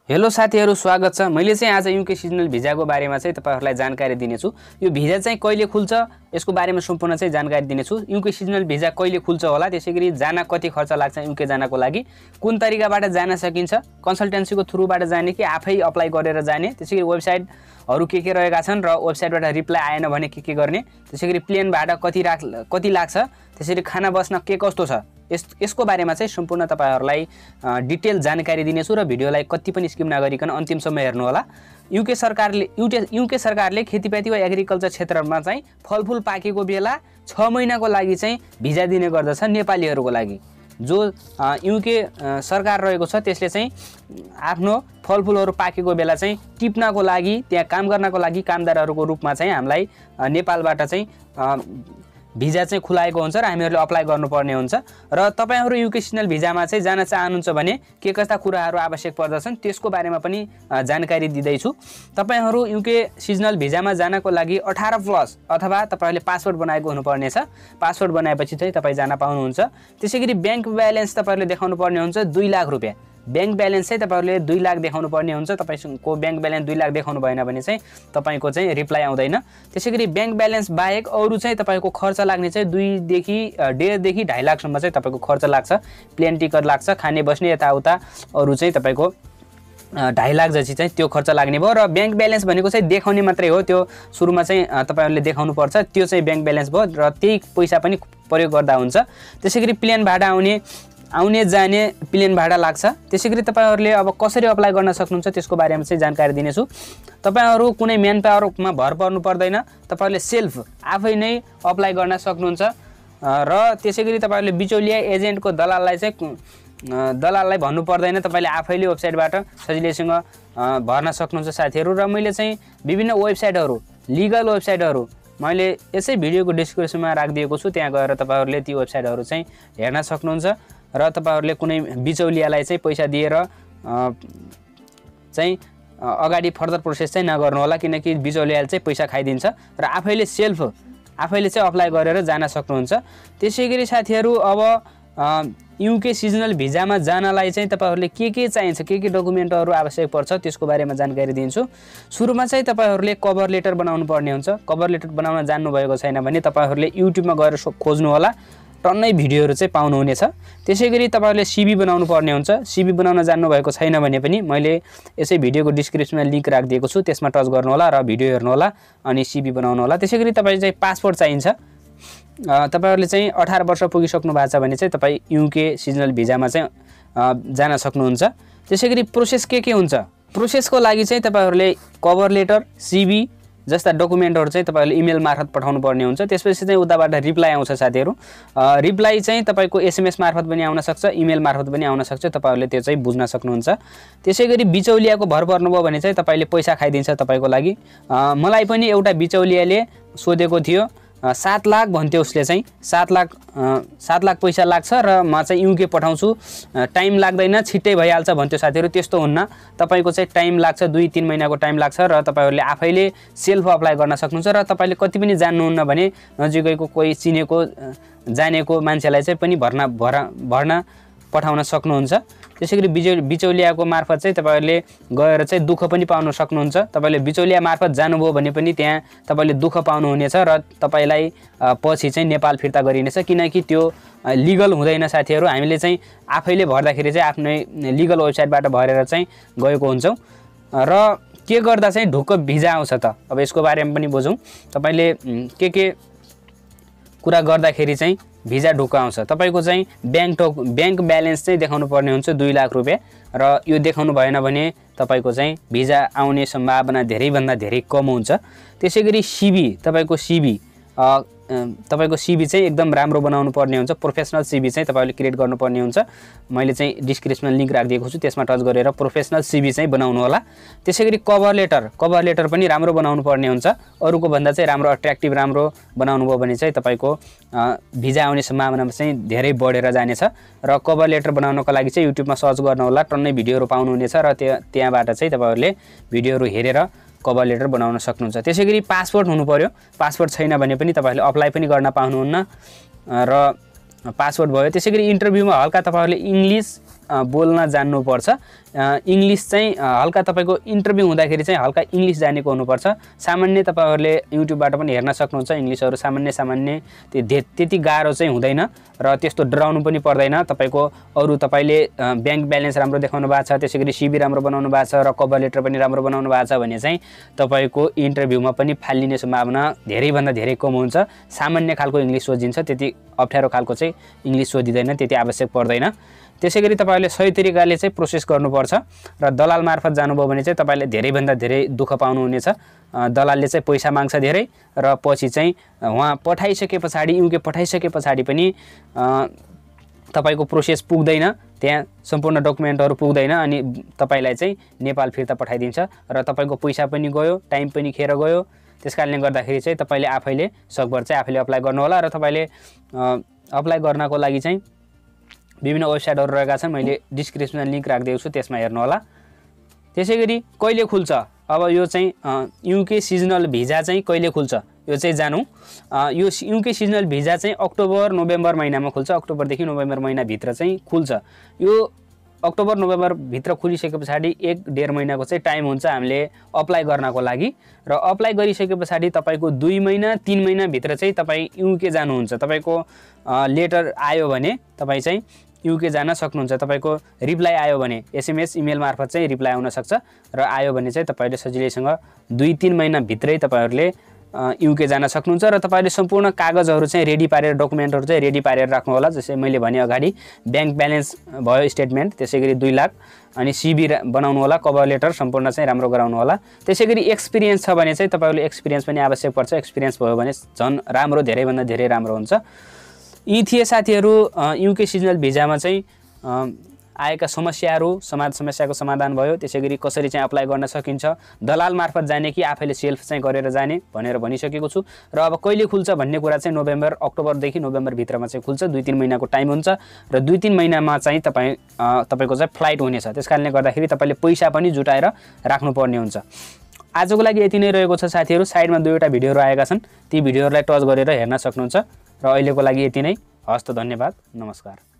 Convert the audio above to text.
Hello साथीहरु, स्वागत छ। मैले चाहिँ आज युके सिजनल भिजाको बारेमा चाहिँ तपाईहरुलाई जानकारी दिनेछु। यो भिजा चाहिँ कहिले खुल्छ यसको बारेमा सम्पूर्ण चाहिँ जानकारी दिनेछु। युके सिजनल भिजा कहिले खुल्छ होला, त्यसैगरी जान कति खर्च लाग्छ युके जानको लागि, कुन तरिकाबाट जान सकिन्छ, कन्सल्टेन्सीको थ्रुबाट जाने कि आफै अप्लाई गरेर जाने, त्यसैगरी वेबसाइटहरु के रहेका छन् र वेबसाइटबाट रिप्लाई आएन भने के गर्ने, त्यसैगरी प्लेन भाडा कति लाग्छ, त्यसैगरी खाना बस्न के कस्तो छ, यसको बारेमा चाहिँ सम्पूर्ण तपाईहरुलाई डिटेल जानकारी दिनेछु र भिडियोलाई कति पनि स्किप नगरिकन अन्तिमसम्म हेर्नु होला। युके सरकारले खेतीपाती वा एग्रिकल्चर क्षेत्रमा चाहिँ फलफुल पाकेको बेला 6 महिनाको लागि चाहिँ भिजा दिने गर्दछ नेपालीहरुको लागि। जो युके सरकार रहेको छ त्यसले चाहिँ आफ्नो फलफुलहरु पाकेको बेला चाहिँ टिप्नको लागि, त्यहाँ काम गर्नको लागि कामदारहरुको रूपमा चाहिँ हामीलाई नेपालबाट चाहिँ भिजा चाहिँ खुलाएको हुन्छ र हामीहरुले अप्लाई गर्नुपर्ने हुन्छ। र तपाईहरु युके सिजनल भिजामा चाहिँ जान चाहनुहुन्छ भने के कस्ता कुराहरु आवश्यक पर्दछन् त्यसको बारेमा पनि जानकारी दिदै छु। तपाईहरु युके सिजनल भिजामा जानको लागि 18+ अथवा तपाईहरुले पासपोर्ट बनाएको हुनुपर्ने छ। पासपोर्ट बनाएपछि चाहिँ तपाई जान पाउनुहुन्छ। त्यसैगरी बैंक ब्यालेन्स तपाईहरुले देखाउनु पर्ने हुन्छ 2 लाख रुपैयाँ। बैंक ब्यालेन्स चाहिँ तपाईहरुले 2 लाख देखाउनु पर्ने हुन्छ। तपाईको बैंक ब्यालेन्स 2 लाख देखाउनु भएन भने चाहिँ तपाईको चाहिँ रिप्लाई आउँदैन। त्यसैगरी बैंक ब्यालेन्स बाहेक अरु चाहिँ तपाईको खर्च लाग्ने चाहिँ 2 देखि 2.5 लाख सम्म चाहिँ तपाईको खर्च लाग्छ। प्लेन टिकट लाग्छ, खाने बस्ने यताउता अरु चाहिँ तपाईको 2.5 लाख जति चाहिँ त्यो खर्च लाग्ने भयो। र बैंक ब्यालेन्स भनेको चाहिँ देखाउने मात्रै हो, त्यो सुरुमा चाहिँ तपाईहरुले देखाउनु पर्छ, त्यो चाहिँ बैंक ब्यालेन्स भयो र त्यही पैसा पनि प्रयोग गर्दा हुन्छ। त्यसैगरी प्लेन भाडा आउने जाने प्लेन भाडा लाग्छ। त्यसैगरी तपाईहरुले अब कसरी अप्लाई गर्न सक्नुहुन्छ त्यसको बारेमा चाहिँ जानकारी दिनेछु। तपाईहरु कुनै म्यान पावरमा भर पर्नु पर्दैन, तपाईहरुले सेल्फ आफै नै अप्लाई गर्न सक्नुहुन्छ। र त्यसैगरी तपाईहरुले बिचौलिया एजेन्टको दलाललाई भन्नु पर्दैन, तपाईले आफैले वेबसाइटबाट सजिलैसँग भर्न सक्नुहुन्छ साथीहरु। र मैले चाहिँ विभिन्न वेबसाइटहरु, लिगल वेबसाइटहरु मैले यसै भिडियोको डिस्क्रिप्सनमा राखिदिएको छु, त्यहाँ गएर तपाईहरुले ती वेबसाइटहरु चाहिँ हेर्न सक्नुहुन्छ। र तपाईहरुले कुनै बिचौलियालाई चाहिँ पैसा दिएर चाहिँ अगाडि फर्दर प्रोसेस चाहिँ नगर्नु होला, किनकि बिचौलियाले चाहिँ पैसा खाइदिन्छ र आफैले चाहिँ अप्लाई गरेर जान सक्नुहुन्छ। त्यसैगरी साथीहरु अब युके सिजनल भिजामा जानलाई चाहिँ तपाईहरुले के चाहिन्छ, के डकुमेन्टहरु आवश्यक पर्छ त्यसको बारेमा जानकारी दिन्छु। सुरुमा चाहिँ तपाईहरुले कभर लेटर बनाउनु पर्ने हुन्छ। कभर लेटर बनाउन जान्नु भएको छैन भने तपाईहरुले युट्युबमा गएर खोज्नु होला, टन्नै भिडियोहरु चाहिँ पाउनुहुनेछ। त्यसैगरी तपाईहरुले सीभी बनाउनु पर्ने हुन्छ। सीभी बनाउन जान्नु भएको छैन भने पनि मैले यसै भिडियोको डिस्क्रिप्सनमा लिंक राखिदिएको छु, त्यसमा टच गर्नु होला र भिडियो हेर्नु होला अनि सीभी बनाउनु होला। त्यसैगरी तपाईलाई चाहिँ पासपोर्ट चाहिन्छ। तपाईहरुले चाहिँ 18 वर्ष पुगिसक्नु भएको छ भने चाहिँ तपाई युके सिजनल भिजामा चाहिँ जान सक्नुहुन्छ। त्यसैगरी प्रोसेस के हुन्छ, प्रोसेसको लागि चाहिँ तपाईहरुले कभर लेटर, सीभी जस्ता डकुमेन्टहरु चाहिँ तपाईहरुले इमेल मार्फत पठाउनु पर्ने हुन्छ। त्यसपछि चाहिँ उताबाट रिप्लाई आउँछ साथीहरु। रिप्लाई चाहिँ तपाईको एसएमएस मार्फत पनि आउन सक्छ, इमेल मार्फत पनि आउन सक्छ, तपाईहरुले त्यो चाहिँ बुझ्न सक्नुहुन्छ। त्यसैगरी बिचौलियाको भर पर्नुभयो भने चाहिँ तपाईले पैसा खाइदिन्छ तपाईको लागि। मलाई पनि एउटा बिचौलियाले सोधेको थियो, 7 लाख भन्थ्यो उसले चाहिँ, 7 लाख पैसा लाग्छ र म चाहिँ युके पठाउँछु, टाइम लाग्दैन, छिट्टै भइहाल्छ भन्थ्यो साथीहरु। त्यस्तो हुन्न, तपाईको चाहिँ टाइम लाग्छ, 2-3 महिनाको टाइम लाग्छ र तपाईहरुले आफैले सेल्फ अप्लाई गर्न सक्नुहुन्छ। र तपाईले कति पनि जान्नुहुन्न भने नजिकैको कोही चिनेको जानेको मान्छेलाई चाहिँ पनि भर्न पठाउन सक्नुहुन्छ। त्यसैगरी बिचौलियाको मार्फत चाहिँ तपाईहरुले गएर चाहिँ दुःख पनि पाउन सक्नुहुन्छ। तपाईले बिचौलिया मार्फत जानुभयो भने पनि त्यहाँ तपाईले दुःख पाउनुहुनेछ र तपाईलाई पछि चाहिँ नेपाल फिर्ता गरिनेछ, किनकि त्यो लिगल हुँदैन साथीहरु। हामीले चाहिँ आफैले भर्दाखेरि चाहिँ आफ्नै लिगल वेबसाइटबाट भरेर चाहिँ गएको हुन्छौं। र के गर्दा चाहिँ ढुक्क भिजा आउँछ त, अब यसको बारेमा पनि बुझौं। तपाईले के कुरा गर्दाखेरि चाहिँ भिजा ढुक्क आउँछ। तपाईको चाहिँ बैंक ब्यालेन्स चाहिँ देखाउनु पर्ने हुन्छ 2 लाख रुपैयाँ, र यो देखाउनु भएन भने तपाईको चाहिँ भिजा आउने सम्भावना धेरै भन्दा धेरै कम हुन्छ। त्यसैगरी सीभी, तपाईको सीभी चाहिँ एकदम राम्रो बनाउनु पर्ने हुन्छ। प्रोफेसनल सीभी चाहिँ तपाईले क्रिएट गर्नुपर्ने हुन्छ। मैले चाहिँ डिस्क्रिप्सनमा लिंक राखिदिएको छु, त्यसमा टच गरेर प्रोफेसनल सीभी चाहिँ बनाउनु होला। त्यसैगरी कभर लेटर पनि राम्रो बनाउनु पर्ने हुन्छ। अरुको भन्दा चाहिँ राम्रो, अट्र्याक्टिभ राम्रो बनाउनु भयो भने चाहिँ तपाईको भिजा आउने सम्भावना चाहिँ धेरै बढेर जानेछ। र कभर लेटर बनाउनको लागि चाहिँ युट्युबमा सर्च गर्न होला, टन्नै भिडियोहरु पाउनुहुनेछ र त्यहाँबाट चाहिँ तपाईहरुले भिडियोहरु हेरेर कभर लेटर बनाउन सक्नुहुन्छ। त्यसैगरी पासपोर्ट हुनु पर्यो। पासपोर्ट छैन भने पनि तपाईहरुले अप्लाई पनि गर्न पाउनुहुन्न र पासपोर्ट भयो। त्यसैगरी इन्टरभ्युमा हल्का तपाईहरुले बोल्न जान्नुपर्छ। इङ्ग्लिस चाहिँ हल्का तपाईँको इन्टरभ्यू हुँदाखेरि चाहिँ हल्का इङ्ग्लिस जानेको हुनुपर्छ। सामान्य तपाईँहरूले युट्युबबाट पनि हेर्न सक्नुहुन्छ, इङ्ग्लिसहरू सामान्य त्यति गाह्रो चाहिँ हुँदैन र त्यस्तो डराउनु पनि पर्दैन। तपाईँको अरू तपाईँले ब्याङ्क ब्यालेन्स राम्रो देखाउनु भएको छ, त्यसै गरी सिबी राम्रो बनाउनु भएको छ र कभर लेटर पनि राम्रो बनाउनु भएको छ भने चाहिँ तपाईँको इन्टरभ्यूमा पनि फालिने सम्भावना धेरैभन्दा धेरै कम हुन्छ। सामान्य खालको इङ्ग्लिस सोधिन्छ, त्यति अप्ठ्यारो खालको चाहिँ इङ्ग्लिस सोधिँदैन, त्यति आवश्यक पर्दैन। त्यसै गरी तपाईँहरूले सही तरिकाले चाहिँ प्रोसेस गर्नुपर्छ र दलाल मार्फत जानुभयो भने चाहिँ तपाईँले धेरैभन्दा धेरै दुःख पाउनुहुनेछ। दलालले चाहिँ पैसा माग्छ धेरै र पछि चाहिँ उहाँ पठाइसके पछाडि युके पठाइसके पछाडि पनि तपाईँको प्रोसेस पुग्दैन, त्यहाँ सम्पूर्ण डकुमेन्टहरू पुग्दैन अनि तपाईँलाई चाहिँ नेपाल फिर्ता पठाइदिन्छ र तपाईँको पैसा पनि गयो, टाइम पनि खेर गयो। त्यस कारणले गर्दाखेरि चाहिँ तपाईँले आफैले सकभर चाहिँ आफैले अप्लाई गर्नुहोला र तपाईँले अप्लाई गर्नको लागि चाहिँ विभिन्न वेबसाइटहरू रहेका छन्, मैले डिस्क्रिप्सनमा लिङ्क राखिदिएको छु, त्यसमा हेर्नुहोला। त्यसै गरी कहिले खुल्छ अब यो चाहिँ युके सिजनल भिजा चाहिँ कहिले खुल्छ यो चाहिँ जानौँ। यो युके सिजनल भिजा चाहिँ अक्टोबर नोभेम्बर महिनामा खुल्छ, अक्टोबरदेखि नोभेम्बर महिनाभित्र चाहिँ खुल्छ। यो अक्टोबर नोभेम्बरभित्र खुलिसके पछाडि 1-1.5 महिनाको चाहिँ टाइम हुन्छ हामीले अप्लाई गर्नको लागि र अप्लाई गरिसके पछाडि तपाईँको 2 महिना 3 महिनाभित्र चाहिँ तपाईँ युके जानुहुन्छ। तपाईँको लेटर आयो भने तपाईँ चाहिँ युके जान सक्नुहुन्छ। तपाईँको रिप्लाई आयो भने SMS इमेल मार्फत चाहिँ रिप्लाई आउन सक्छ र आयो भने चाहिँ तपाईँले सजिलैसँग 2-3 महिनाभित्रै तपाईँहरूले युके जान सक्नुहुन्छ र तपाईँले सम्पूर्ण कागजहरू चाहिँ रेडी पारेर डकुमेन्टहरू चाहिँ रेडी पारेर राख्नु होला। जस्तै मैले भने अगाडि ब्याङ्क ब्यालेन्स भयो स्टेटमेन्ट, त्यसै गरी 2 लाख अनि सिबी बनाउनु होला, कभर लेटर सम्पूर्ण चाहिँ राम्रो गराउनु होला। त्यसै गरी एक्सपिरियन्स छ भने चाहिँ तपाईँहरूले एक्सपिरियन्स पनि आवश्यक पर्छ। एक्सपिरियन्स भयो भने झन् राम्रो, धेरैभन्दा धेरै राम्रो हुन्छ। यी थिए साथीहरू युके सिजनल भिजामा चाहिँ आएका समस्याहरू, समस्याको समाधान भयो। त्यसै गरी कसरी चाहिँ अप्लाई गर्न सकिन्छ, दलाल मार्फत जाने कि आफैले सेल्फ चाहिँ गरेर जाने भनेर भनिसकेको छु। र अब कहिले खुल्छ भन्ने कुरा चाहिँ अक्टोबरदेखि नोभेम्बरभित्रमा चाहिँ खुल्छ। 2-3 महिनाको टाइम हुन्छ र 2-3 महिनामा चाहिँ तपाईँको चाहिँ फ्लाइट हुनेछ। त्यस कारणले गर्दाखेरि तपाईँले पैसा पनि जुटाएर राख्नुपर्ने हुन्छ। आजको लागि यति नै रहेको छ साथीहरू। साइडमा 2वटा भिडियोहरू आएका छन्, ती भिडियोहरूलाई टच गरेर हेर्न सक्नुहुन्छ र अहिलेको लागि यति नै। हस्त, धन्यवाद, नमस्कार।